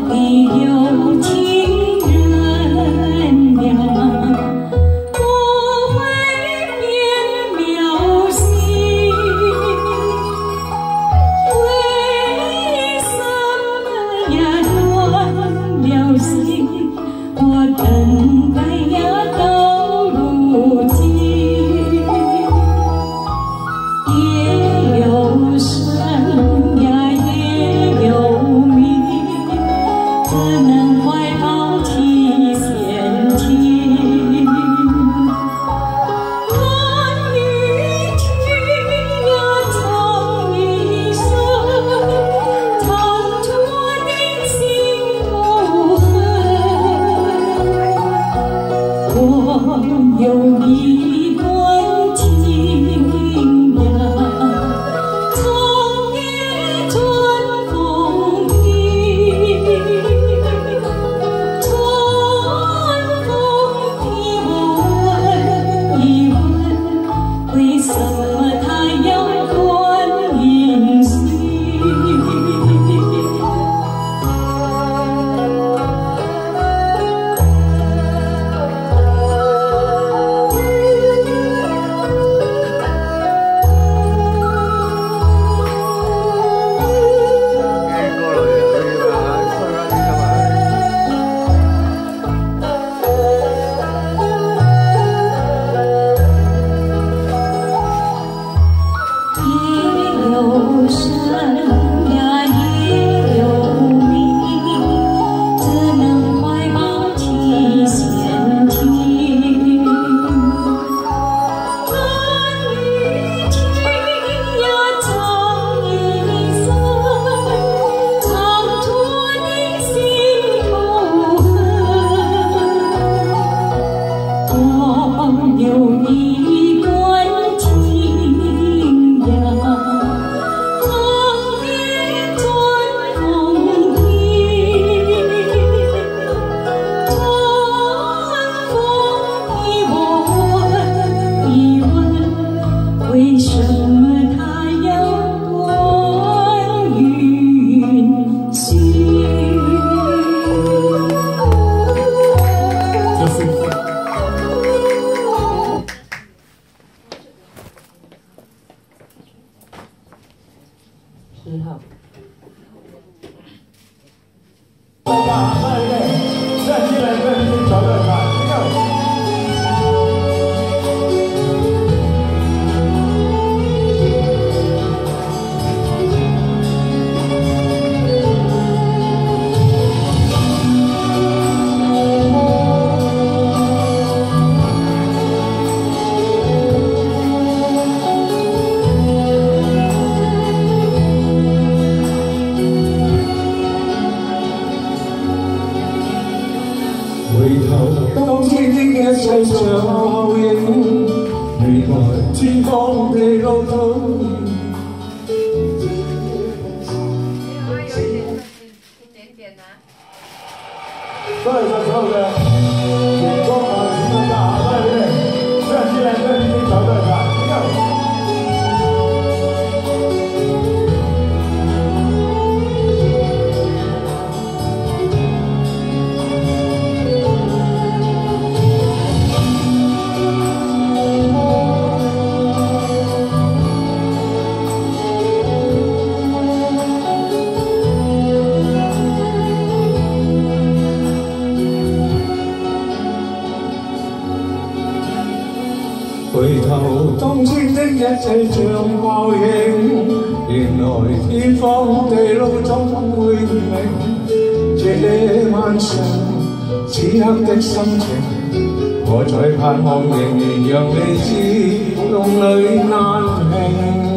回頭當天的一切像泡影，原來天荒地老總會明。這晚上此刻的心情，我在盼望仍然讓你知，夢裏難平。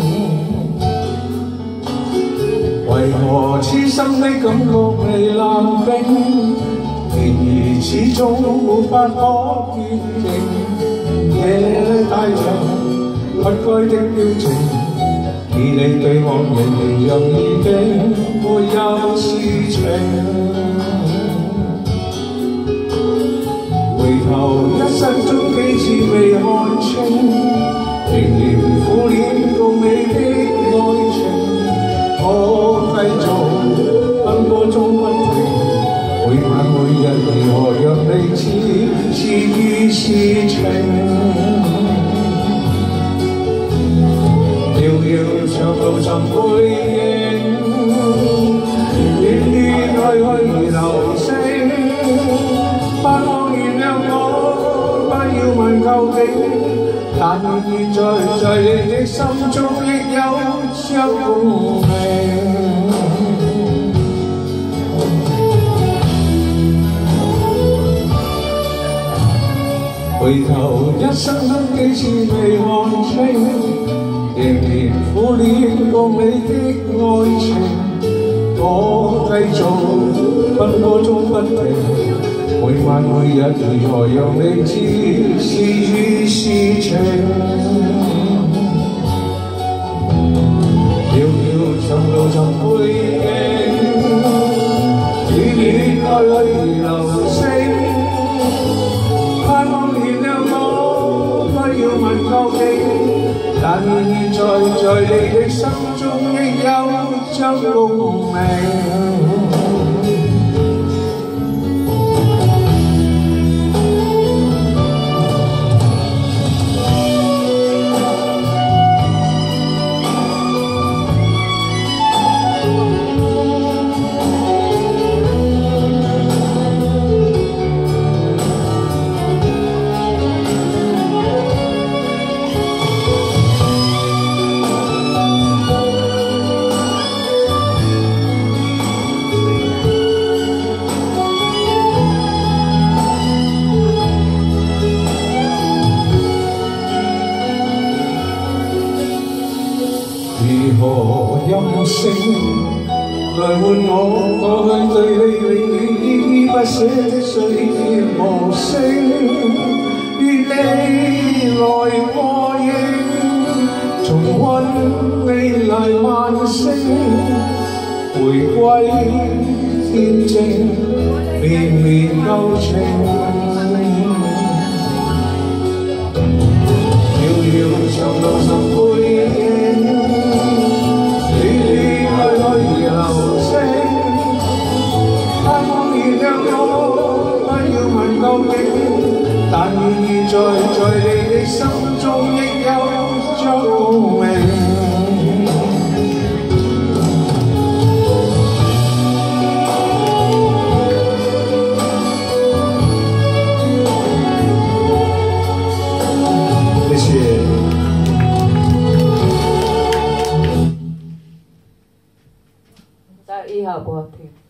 為何痴心的感覺未冷冰？然而始終無法可決定。這大場不該的表情，以你對我仍然像已經沒有事情。回頭一生中幾次未看清，仍然苦戀共你的愛情，我繼續奔波中不停。 如何讓你知是與是情？遙遙長路尋背影，遠遠去去流星，不可原諒我，不要問究竟。但願現在你的心中亦有着共鳴。回頭一生中幾次未看清，仍然苦戀過你的愛情。我繼續奔波中不停，每晚每日如何讓你知是與是情？遙遙長路尋背影，遠遠愛去流星。盼望原諒我，不要問究竟。但願現在你的心中亦有着共鳴。如何任性來換我過去對你永遠依依不捨的歲月無聲？願你來和應，重溫未來萬星，回歸天正綿綿舊情。遙遙長路尋背影，但願現在你的心中亦有着共鳴。謝謝。 1號不好聽。